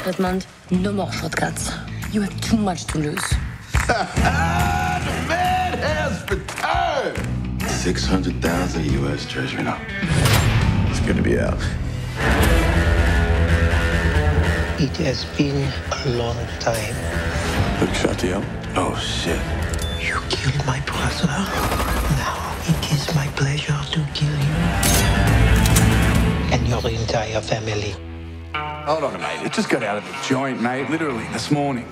Edmund, no more shortcuts. You have too much to lose. The man has returned! 600,000 U.S. Treasury now. It's good to be out. It has been a long time. Look, shot you up. Oh, shit. You killed my brother. Now it is my pleasure to kill you. And your entire family. Hold on, mate. It just got out of the joint, mate. Literally, this morning.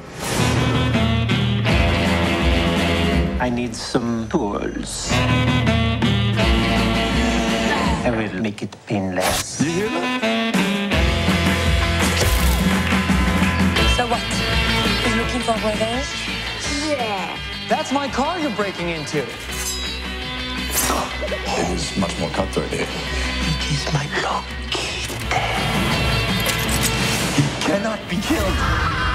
I need some tools. I will make it painless. You hear that? So what? He's looking for revenge? Yeah. That's my car you're breaking into. It was much more cutthroat here. It is my block. Cannot be killed.